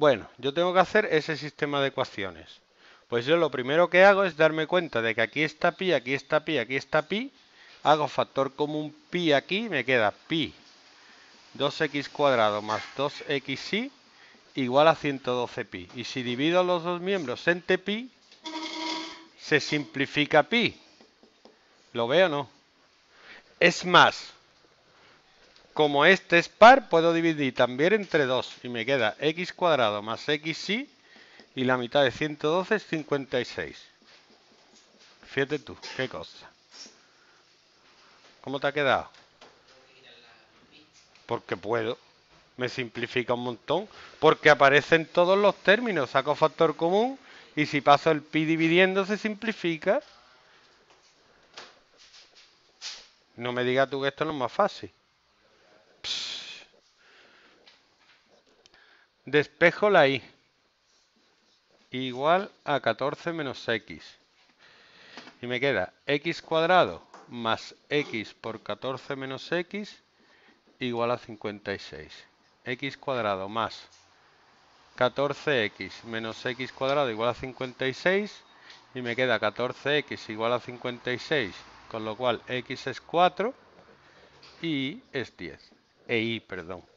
Bueno, yo tengo que hacer ese sistema de ecuaciones. Pues yo lo primero que hago es darme cuenta de que aquí está pi, aquí está pi, aquí está pi. Hago factor común pi aquí, me queda pi 2x cuadrado más 2xy igual a 112 pi. Y si divido los dos miembros entre pi, se simplifica pi. ¿Lo veo o no? Es más, como este es par, puedo dividir también entre 2 y me queda x cuadrado más xy y la mitad de 112 es 56. Fíjate tú, qué cosa. ¿Cómo te ha quedado? Porque puedo. Me simplifica un montón. Porque aparecen todos los términos. Saco factor común y si paso el pi dividiendo se simplifica. No me digas tú que esto no es más fácil. Psst. Despejo la y. Igual a 14 menos x. Y me queda x cuadrado más x por 14 menos x igual a 56. X cuadrado más 14x menos x cuadrado igual a 56 y me queda 14x igual a 56, con lo cual x es 4 y es 10. Y, perdón.